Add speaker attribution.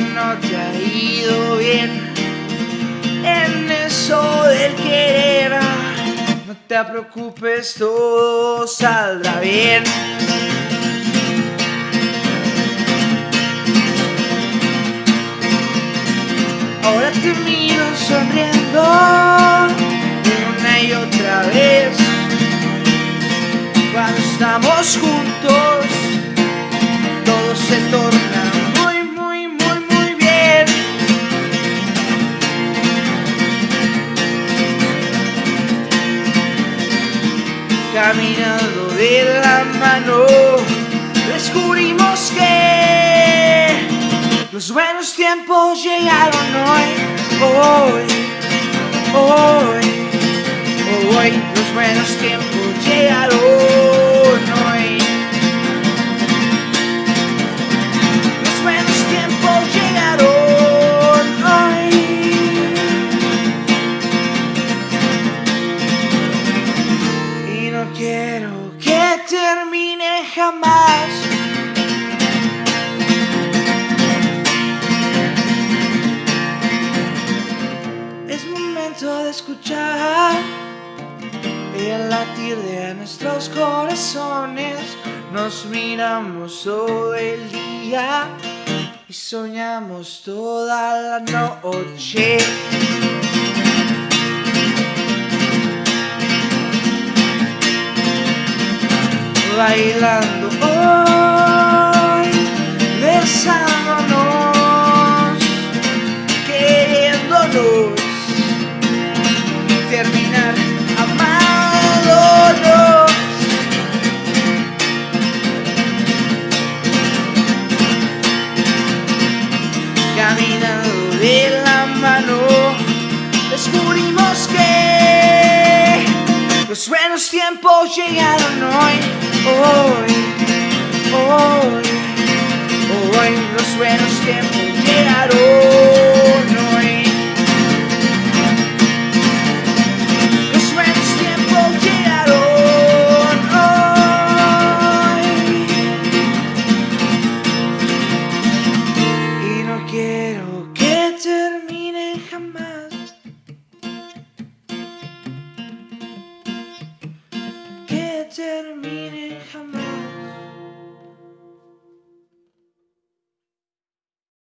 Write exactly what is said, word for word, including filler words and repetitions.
Speaker 1: no te ha ido bien en eso del querer. No te preocupes, todo saldrá bien. Ahora te miro sonriendo una y otra vez. Cuando estamos juntos, todo se torna muy, muy, muy, muy bien. Caminando de la mano, descubrimos que los buenos tiempos llegaron hoy, hoy, hoy, hoy. Los buenos tiempos llegaron hoy. Los buenos tiempos llegaron hoy. Y no quiero que termine jamás. De escuchar el latir de nuestros corazones. Nos miramos todo el día y soñamos toda la noche. Bailando hoy, besándonos, queriéndonos, terminar amándonos. Caminando de la mano, descubrimos que los buenos tiempos llegaron hoy, hoy, hoy, hoy. Los buenos tiempos llegaron hoy. Quiero que termine jamás, que termine.